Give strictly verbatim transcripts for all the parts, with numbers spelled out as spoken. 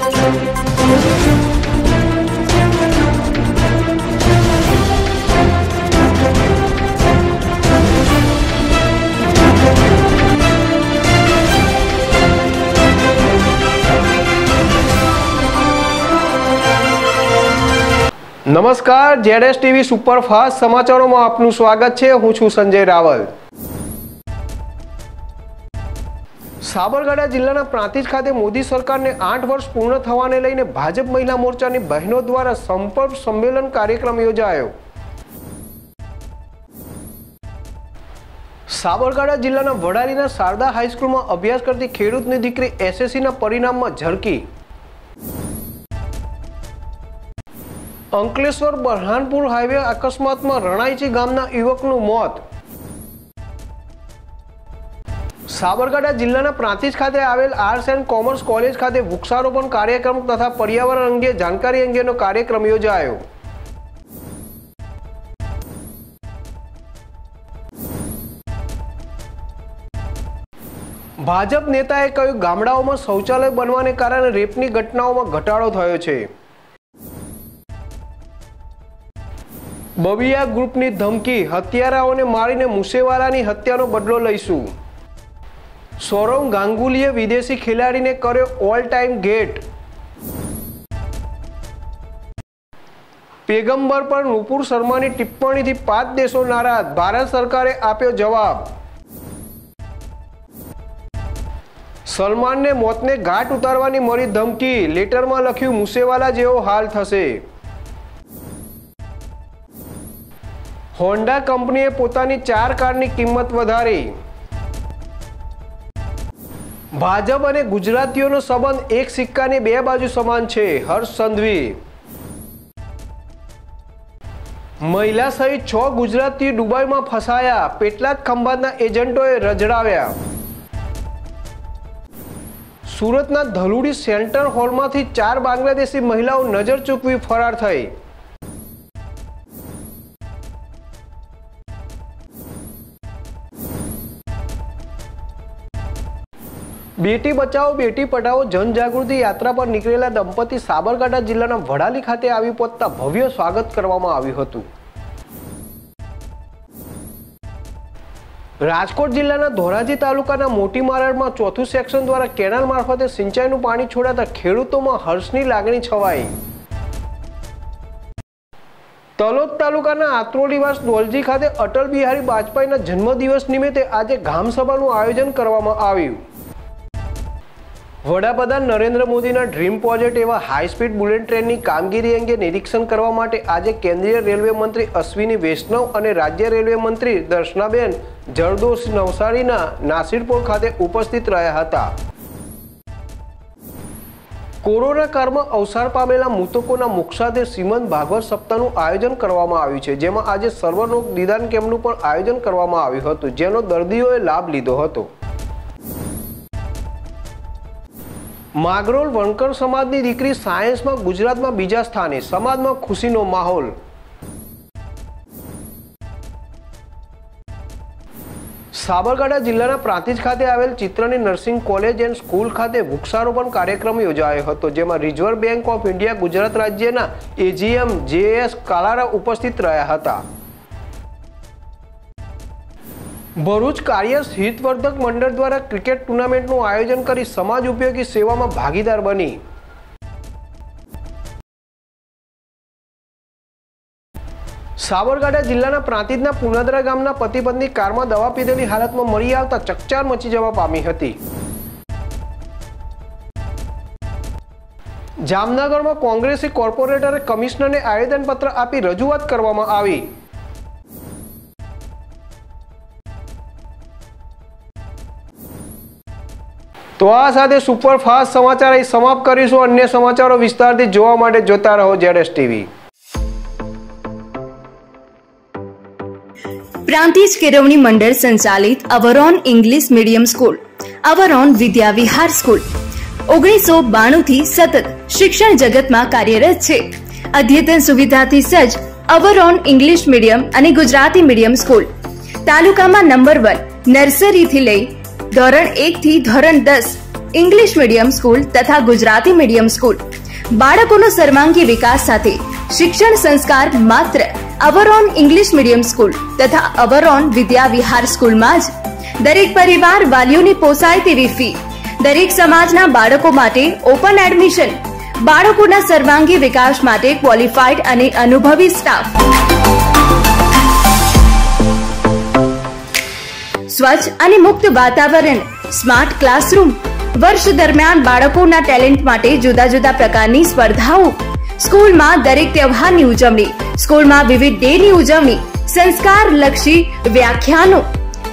नमस्कार, ZS TV superfast समाचारों में आपનું સ્વાગત છે। હું છું સંજય રાવલ। સાબરકાંઠા જિલ્લાના પ્રાંતિજ ખાતે મોદી સરકારને આઠ વર્ષ પૂર્ણ થવાને લઈને ભાજપ મહિલા મોરચાની બહેનો દ્વારા સંપર્ક સંમેલન કાર્યક્રમ યોજાયો। સાબરકાંઠા જિલ્લાના વડાલીના શારદા હાઈસ્કૂલમાં અભ્યાસ કરતી ખેડૂતની દીકરી એસએસસીના પરિણામમાં ઝળકી। અંકલેશ્વર બરહાનપુર હાઈવે અકસ્માતમાં રણાઈચી ગામના યુવકનું મોત। સાબરકાંઠા જિલ્લાના પ્રાંતિજ ખાતે આવેલ આર્ટ્સ એન્ડ કોમર્સ કોલેજ ખાતે વૃક્ષારોપણ કાર્યક્રમ તથા પર્યાવરણ અંગે જાણકારી અંગેનો કાર્યક્રમ યોજાયો। ભાજપ નેતાએ કહ્યું, ગામડાઓમાં શૌચાલય બનવાને કારણે રેપની ઘટનાઓમાં ઘટાડો થયો છે। બબિયા ગ્રુપની ધમકી, હત્યારાઓને મારીને મુસેવાલાની હત્યાનો બદલો લઈશું। સૌરવ ગાંગુલીએ વિદેશી ખેલાડીને કર્યો ઓલ ટાઈમ ગેટ। પેગમ્બર પર નુપુર શર્માની ટિપ્પણીથી પાંચ દેશો નારાજ, ભારત સરકારે આપ્યો જવાબ। સલમાનને મોતને ઘાટ ઉતારવાની મળી ધમકી, લેટરમાં લખ્યું મુસેવાલા જેવો હાલ થશે। હોન્ડા કંપનીએ પોતાની ચાર કારની કિંમત વધારી। ભાજપ અને ગુજરાતીઓનો સંબંધ એક સિક્કાની બે બાજુ સમાન છે, હર્ષ સંઘવી। મહિલા સહિત છ ગુજરાતી દુબઈમાં ફસાયા, પેટલાદ ખંભાતના એજન્ટોએ રજડાવ્યા। સુરતના ધલુડી સેન્ટર હોલમાંથી ચાર બાંગ્લાદેશી મહિલાઓ નજર ચૂકવી ફરાર થઈ। બેટી બચાવો બેટી પઢાઓ જનજાગૃતિ યાત્રા પર નીકળેલા દંપતી સાબરકાંઠા જિલ્લાના વડાલી ખાતે આવી પહોંચતા ભવ્ય સ્વાગત કરવામાં આવ્યું હતું। રાજકોટ જિલ્લાના ધોરાજી તાલુકાના મોટી મારડમાં ચોથું સેક્શન દ્વારા કેનાલ મારફતે સિંચાઈનું પાણી છોડાતા ખેડૂતોમાં હર્ષની લાગણી છવાઈ। તલોદ તાલુકાના આત્રોલીવાસ દોલજી ખાતે અટલ બિહારી વાજપેયીના જન્મદિવસ નિમિત્તે આજે ગ્રામસભાનું આયોજન કરવામાં આવ્યું। વડાપ્રધાન નરેન્દ્ર મોદીના ડ્રીમ પ્રોજેક્ટ એવા હાઈ સ્પીડ બુલેટ ટ્રેનની કામગીરી અંગે નિરીક્ષણ કરવા માટે આજે કેન્દ્રીય રેલવે મંત્રી અશ્વિની વૈષ્ણવ અને રાજ્ય રેલવે મંત્રી દર્શનાબેન જરદોશ નવસારીના નાસિરપુર ખાતે ઉપસ્થિત રહ્યા હતા। કોરોના કાળમાં અવસાન પામેલા મૃતકોના મુખ શ્રીમદ ભાગવત સપ્તાહનું આયોજન કરવામાં આવ્યું છે, જેમાં આજે સર્વરોગ નિદાન કેમ્પનું પણ આયોજન કરવામાં આવ્યું હતું, જેનો દર્દીઓએ લાભ લીધો હતો। માગરોળ વણકર સમાજની દીકરી સાયન્સમાં ગુજરાતમાં બીજા સ્થાને, સમાજમાં ખુશીનો માહોલ। સાબરકાંઠા જિલ્લાના પ્રાંતિજ ખાતે આવેલ ચિત્રની નર્સિંગ કોલેજ એન્ડ સ્કૂલ ખાતે વૃક્ષારોપણ કાર્યક્રમ યોજાયો હતો, જેમાં Reserve Bank of India Gujarat રાજ્યના એજીએમ જેએસ કાલારા ઉપસ્થિત રહ્યા હતા। ભરૂચ કાર્યસ હિતવર્ધક મંડળ દ્વારા ક્રિકેટ ટુર્નામેન્ટનું આયોજન કરી સમાજ ઉપયોગી સેવામાં ભાગીદાર બની। સાબરકાંઠા જિલ્લાના પ્રાંતિજના પુનાદરા ગામના પતિ પત્ની કારમાં દવા પીધેલી હાલતમાં મળી આવતા ચકચાર મચી જવા પામી હતી। જામનગરમાં કોંગ્રેસી કોર્પોરેટરે કમિશનરને આવેદનપત્ર આપી રજૂઆત કરવામાં આવી। તો આ સાથે સુપરફાસ્ટ સમાચાર અહીં સમાપ્ત કરીશું। અન્ય સમાચારો વિસ્તારથી જોવા માટે જોતા રહો જેડએસ ટીવી। પ્રાંતિજ કેળવણી મંડળ સંચાલિત our own English medium school, our own Vidya Vihar school ઓગણીસો બાણું થી સતત શિક્ષણ જગતમાં કાર્યરત છે। અદ્યતન સુવિધાથી સજ્જ અવરોન ઇંગ્લિશ મીડિયમ અને ગુજરાતી મીડિયમ સ્કૂલ તાલુકામાં નંબર વન, નર્સરીથી લઈ ધોરણ એક થી ધોરણ દસ ઇંગ્લિશ મીડિયમ સ્કૂલ તથા ગુજરાતી મીડિયમ સ્કૂલ બાળકોનો સર્વાંગી વિકાસ સાથે શિક્ષણ સંસ્કાર માત્ર અવરોન ઇંગ્લિશ મીડિયમ સ્કૂલ તથા અવરોન વિદ્યા વિહાર સ્કૂલમાં જ. દરેક પરિવાર વાલીઓની પોસાય તેવી ફી, દરેક સમાજના બાળકો માટે ઓપન એડમિશન, બાળકોના સર્વાંગી વિકાસ માટે ક્વોલિફાઈડ અને અનુભવી સ્ટાફ, સ્વચ્છ અને મુક્ત વાતાવરણ, સ્માર્ટ ક્લાસરૂમ, વર્ષ દરમિયાન બાળકોના ટેલેન્ટ માટે જુદા જુદા પ્રકારની સ્પર્ધાઓ, સ્કૂલમાં દરેક તહેવારની ઉજવણી, સ્કૂલમાં વિવિધ ડેની ઉજવણી, સંસ્કાર લક્ષી વ્યાખ્યાનો,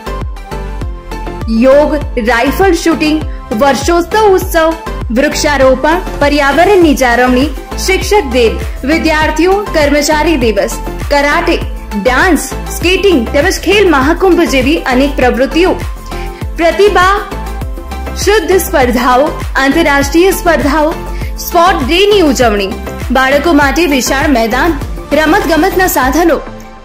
યોગ, રાઇફલ શૂટિંગ, વર્ષોત્સવ ઉત્સવ, વૃક્ષારોપણ, પર્યાવરણની જાળવણી, શિક્ષક દિન, વિદ્યાર્થીઓ કર્મચારી દિવસ, કરાટે, ડાન્સ, સ્કેટિંગ તેમજ ખેલ મહાકુંભ જેવી અનેક પ્રવૃત્તિઓ, પ્રતિભા શુદ્ધ સ્પર્ધાઓ, આંતરરાષ્ટ્રીય સ્પર્ધાઓ, સ્પોર્ટ ડેની ઉજવણી, બાળકો માટે વિશાળ મેદાન, રમત ગમતના સાધનો,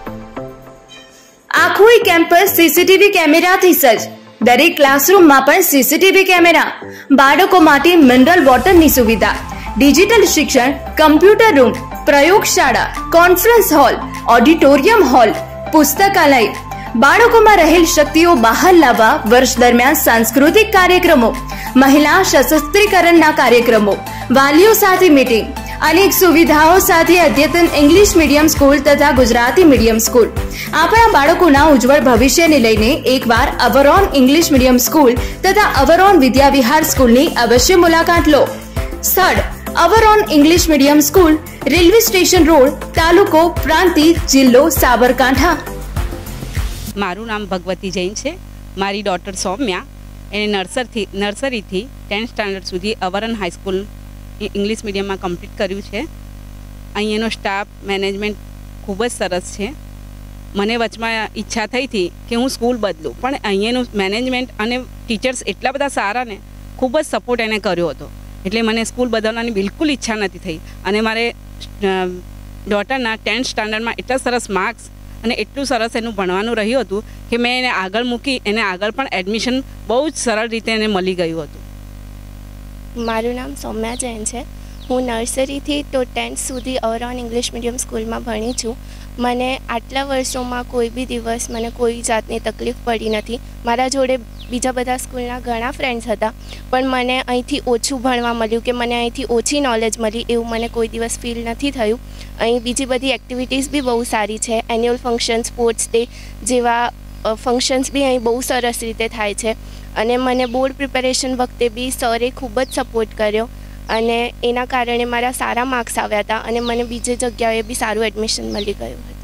આખું કેમ્પસ સીસીટીવી કેમેરાથી સજ્જ, દરેક ક્લાસરૂમમાં પણ સીસીટીવી કેમેરા, બાળકો માટે મિનરલ વોટરની સુવિધા, ડિજિટલ શિક્ષણ, કમ્પ્યુટર રૂમ, પ્રયોગશાળા, કોન્ફરન્સ હોલ, ઓડિટોરિયમ હોલ, પુસ્તકાલય, બાળકોમાં રહેલ શક્તિઓ બહાર લાવવા વર્ષ દરમિયાન સાંસ્કૃતિક કાર્યક્રમો, મહિલા સશક્તિકરણના કાર્યક્રમો, વાલીઓ સાથે મીટિંગ, અનેક સુવિધાઓ સાથે અદ્યતન ઇંગ્લિશ મીડિયમ સ્કૂલ તથા ગુજરાતી મીડિયમ સ્કૂલ. આપણા બાળકોના ઉજ્જવળ ભવિષ્યને લઈને એકવાર અવરોન ઇંગ્લિશ મીડિયમ સ્કૂલ તથા અવરોન વિદ્યા વિહાર સ્કૂલની અવશ્ય મુલાકાત લો. સ્થળ our own English medium school, railway station road, તાલુકો પ્રાંતિજ, જિલ્લો સાબરકાંઠા. મારું નામ ભગવતી જૈન છે. મારી ડોટર સૌમ્યા એને નર્સરીથી નર્સરીથી ટેન્થ સ્ટાન્ડર્ડ સુધી અવરોન હાઈસ્કૂલ ઇંગ્લિશ મીડિયમમાં કમ્પ્લીટ કર્યું છે. અહીંયાનો સ્ટાફ મેનેજમેન્ટ ખૂબ જ સરસ છે. મને વચમાં ઈચ્છા થઈ હતી કે હું સ્કૂલ બદલું, પણ અહીંયાનું મેનેજમેન્ટ અને ટીચર્સ એટલા બધા સારા ને ખૂબ જ સપોર્ટ એને કર્યો હતો, એટલે મને સ્કૂલ બદલવાની બિલકુલ ઈચ્છા નથી થઈ. અને મારે ડોટરના ટેન્થ સ્ટાન્ડર્ડમાં એટલા સરસ માર્ક્સ અને એટલું સરસ એનું ભણવાનું રહ્યું હતું કે મેં એને આગળ મૂકી, એને આગળ પણ એડમિશન બહુ જ સરળ રીતે એને મળી ગયું હતું. મારું નામ સૌમ્યા જૈન છે. હું નર્સરીથી તો ટેન્થ સુધી અવરોન ઇંગ્લિશ મીડિયમ સ્કૂલમાં ભણી છું. મને આટલા વર્ષોમાં કોઈ બી દિવસ મને કોઈ જાતની તકલીફ પડી નથી. મારા જોડે બીજા બધા સ્કૂલના ઘણા ફ્રેન્ડ્સ હતા, પણ મને અહીંથી ઓછું ભણવા મળ્યું કે મને અહીંથી ઓછી નોલેજ મળી એવું મને કોઈ દિવસ ફીલ નથી થયું. અહીં બીજી બધી એક્ટિવિટીઝ બી બહુ સારી છે. એન્યુઅલ ફંક્શન, સ્પોર્ટ્સ ડે જેવા ફંક્શન્સ બી અહીં બહુ સરસ રીતે થાય છે. અને મને બોર્ડ પ્રિપેરેશન વખતે બી સરે ખૂબ જ સપોર્ટ કર્યો અને એના કારણે મારા સારા માર્ક્સ આવ્યા હતા અને મને બીજી જગ્યાએ બી સારું એડમિશન મળી ગયું હતું.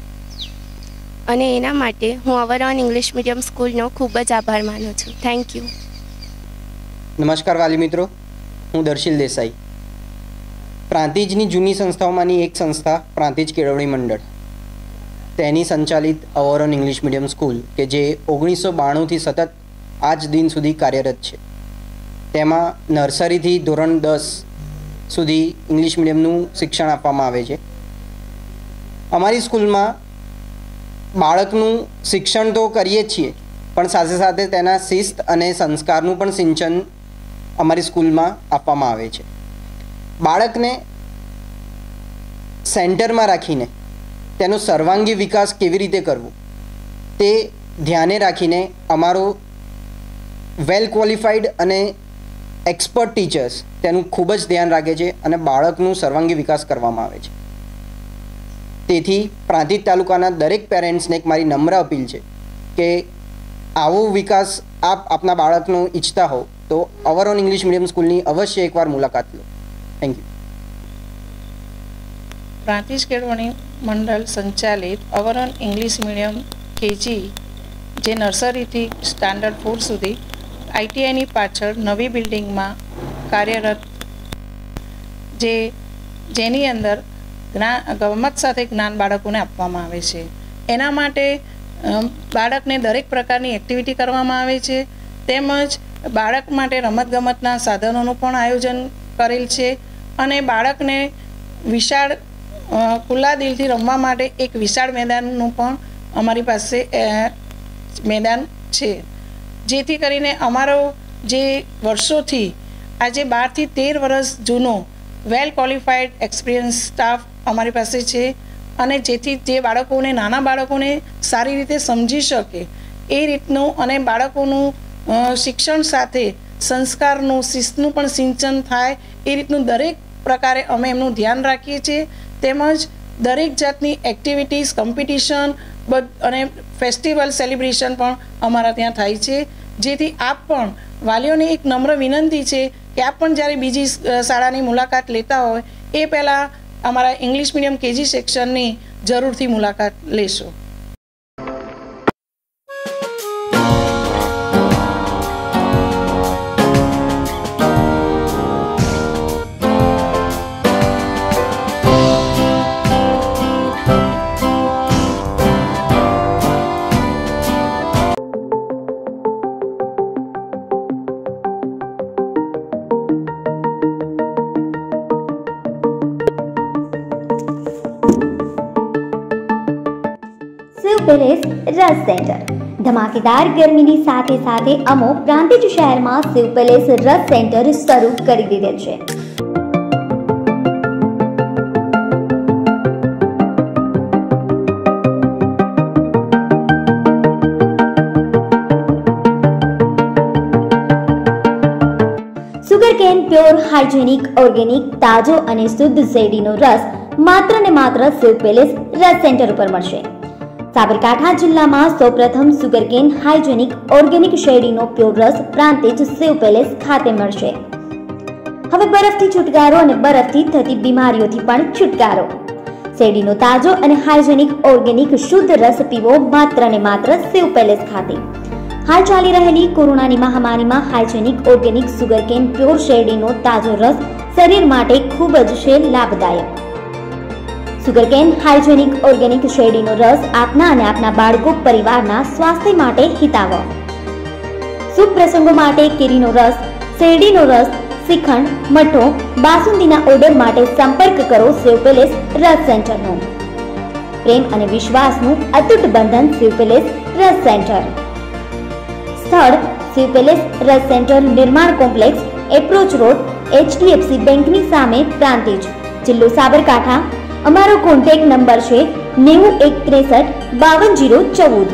અને એના માટે હું અવરોન ઇંગ્લિશ મીડિયમ સ્કૂલનો ખૂબ જ આભાર માનું છું. Thank you. નમસ્કાર વાલી મિત્રો, હું દર્શિલ દેસાઈ. પ્રાંતિજની જૂની સંસ્થાઓમાંની એક સંસ્થા પ્રાંતિજ કેળવણી મંડળ, તેની સંચાલિત અવરોન ઇંગ્લિશ મીડિયમ સ્કૂલ કે જે ઓગણીસો બાણુંથી સતત આજ દિન સુધી કાર્યરત છે. તેમાં નર્સરીથી ધોરણ દસ સુધી ઇંગ્લિશ મીડિયમનું શિક્ષણ આપવામાં આવે છે. અમારી સ્કૂલમાં બાળકનું શિક્ષણ તો કરીએ જ છીએ, પણ સાથે સાથે તેના શિસ્ત અને સંસ્કારનું પણ સિંચન અમારી સ્કૂલમાં આપવામાં આવે છે. બાળકને સેન્ટરમાં રાખીને તેનો સર્વાંગી વિકાસ કેવી રીતે કરવો તે ધ્યાને રાખીને અમારો વેલ ક્વોલિફાઈડ અને એક્સપર્ટ ટીચર્સ તેનું ખૂબ જ ધ્યાન રાખે છે અને બાળકનું સર્વાંગી વિકાસ કરવામાં આવે છે. તેથી પ્રાંતિજ તાલુકાના દરેક પેરેન્ટ્સને એક મારી નમ્ર અપીલ છે કે આવો વિકાસ આપ આપના બાળકનો ઈચ્છતા હો તો અવરોન ઇંગ્લિશ મીડિયમ સ્કૂલની અવશ્ય એકવાર મુલાકાત લો. Thank you. પ્રાંતિજ કેળવણી મંડળ સંચાલિત અવરોન ઇંગ્લિશ મીડિયમ કેજી જે નર્સરીથી સ્ટાન્ડર્ડ ફોર સુધી આઈટીઆઈની પાછળ નવી બિલ્ડિંગમાં કાર્યરત, જે જેની અંદર જ્ઞાન ગમત સાથે જ્ઞાન બાળકોને આપવામાં આવે છે. એના માટે બાળકને દરેક પ્રકારની એક્ટિવિટી કરવામાં આવે છે, તેમજ બાળક માટે રમતગમતના સાધનોનું પણ આયોજન કરેલ છે અને બાળકને વિશાળ ખુલ્લા દિલથી રમવા માટે એક વિશાળ મેદાનનું પણ અમારી પાસે મેદાન છે, જેથી કરીને અમારો જે વર્ષોથી આજે બારથી તેર વર્ષ જૂનો વેલ ક્વોલિફાઈડ એક્સપિરિયન્સ સ્ટાફ અમારી પાસે છે અને જેથી જે બાળકોને નાના બાળકોને સારી રીતે સમજી શકે એ રીતનું અને બાળકોનું શિક્ષણ સાથે સંસ્કારનું શિસ્તનું પણ સિંચન થાય એ રીતનું દરેક પ્રકારે અમે એમનું ધ્યાન રાખીએ છીએ. તેમજ દરેક જાતની એક્ટિવિટીઝ કોમ્પિટિશન અને ફેસ્ટિવલ સેલિબ્રેશન પણ અમારા ત્યાં થાય છે. જેથી આપ પણ વાલીઓને એક નમ્ર વિનંતી છે કે આપ પણ જ્યારે બીજી શાળાની મુલાકાત લેતા હોય એ પહેલાં અમારા ઇંગ્લિશ મીડિયમ કેજી સેક્શનની જરૂરથી મુલાકાત લેશો. પેલેસ રસ સેન્ટર ધમાકેદાર ગરમીની સાથે સાથે અમો પ્રાંતિજ શહેરમાં શિવ પેલેસ રસ સેન્ટર શરૂ કરી દીધેલ છે. સુગરકેન પ્યોર હાઇજેનિક ઓર્ગેનિક તાજો અને શુદ્ધ શેરડીનો રસ માત્ર ને માત્ર શિવ પેલેસ રસ સેન્ટર ઉપર મળશે. સાબરકાંઠા જિલ્લામાં સૌપ્રથમ સુગરકેન હાઇજેનિક ઓર્ગેનિક શેરડીનો પ્યોર રસ પ્રાંતિજ શિવ પેલેસ ખાતે મળશે. હવે બરફથી છુટકારો અને બરફથી થતી બીમારીઓથી પણ છુટકારો. શેરડીનો તાજો અને હાઇજેનિક ઓર્ગેનિક શુદ્ધ રસ પીવો માત્ર ને માત્ર શિવ પેલેસ ખાતે. હાલ ચાલી રહેલી કોરોનાની મહામારીમાં હાઇજેનિક ઓર્ગેનિક સુગરકેન પ્યોર શેરડીનો તાજો રસ શરીર માટે ખૂબ જ છે લાભદાયક. સુગરકેન હાઇજેનિક ઓર્ગેનિક શેરડીનો રસ આપના અને આપના બાળકો પરિવારના સ્વાસ્થ્ય માટે હિતાવહ. શુભ પ્રસંગો માટે કેરીનો રસ, શેરડીનો રસ, શ્રીખંડ, મઠો, બાસુંદીના ઓર્ડર માટે સંપર્ક કરો શિવ પેલેસ રસ સેન્ટરનો. પ્રેમ અને વિશ્વાસનું અતૂટ બંધન શિવ પેલેસ રસ સેન્ટર. સ્થળ શિવ પેલેસ રસ centre, Nirman complex, approach road, HDFC બેંકની સામે, પ્રાંતિજ, જિલ્લો સાબરકાંઠા. અમારો કોન્ટેક્ટ નંબર છે નેવું એક ત્રેસઠ બાવન જીરો ચૌદ.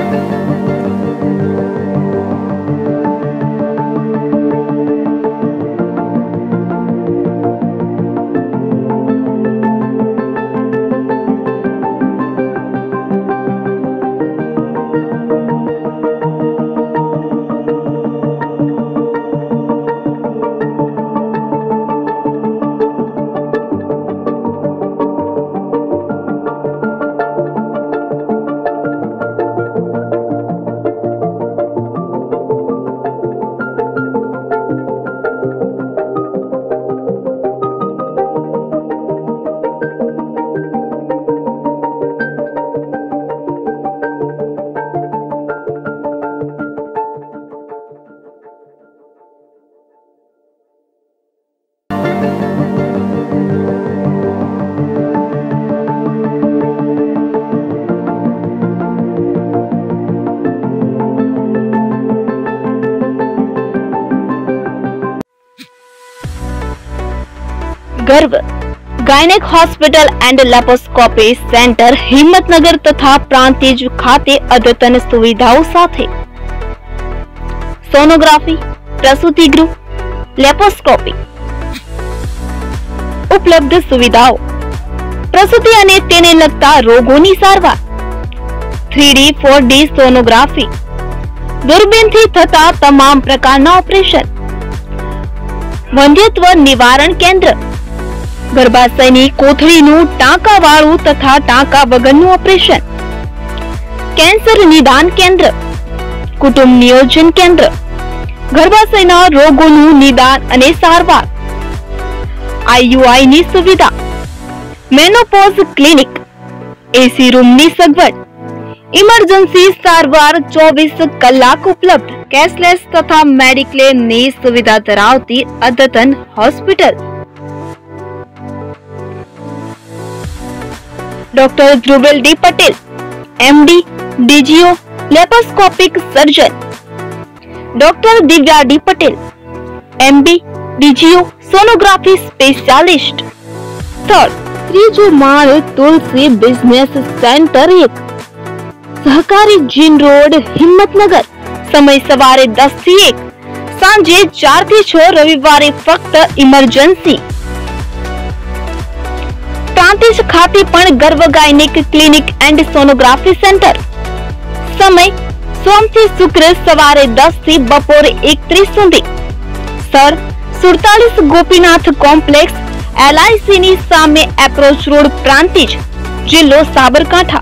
Garv gynaec hospital and laparoscopy centre Himmatnagar तथा प्रांतिज खाते अद्यतन सुविधाओं साथे सोनोग्राफी, प्रसूति गृह, लेप्रोस्कोपी उपलब्ध सुविधाओं, प्रसूति अने तेने लगता रोगोनी सारवार, three D four D sonography, दूरबीन थी थता तमाम प्रकारना ऑपरेशन, वंध्यत्व निवारण केंद्र, गर्भाशयनी कोथळीनुं टांकावाळुं तथा टांका वगरनुं ऑपरेशन, कैंसर निदान केंद्र, कुटुंब नियोजन केंद्र, गर्भाशयना रोगोनुं निदान अने सारवार, आईयूआई नी सुविधा, मेनोपॉज क्लिनिक, एसी रूम नी सगवड, इमरजन्सी सारवार चौबीस कलाक उपलब्ध, कैशलेस तथा मेडिक्लेम नी सुविधा धरावती अद्यतन hospital. Doctor Dhruvel D Patel, MD, DGO, laparoscopic surgeon, doctor Divya D Patel, MB DGO sonography specialist. Third, त्रीजो माळ तुलसी बिजनेस सेंटर एक, सहकारी जीन रोड, हिम्मतनगर। समय सवारे दस થી એક, સાંજે ચાર થી છ, રવિવારે ફક્ત ઇમરજન્સી। પ્રાંતિજ ખાતે પણ Garbh gynaec clinic and sonography centre. સમય સોમ થી શુક્ર સવારે દસ થી બપોરે એક ત્રીસ સુધી। સર સુડતાલીસ ગોપીનાથ કોમ્પ્લેક્સ, એલઆઈસી ની સામે એપ્રોચ રોડ, પ્રાંતિજ, જિલ્લો સાબરકાંઠા।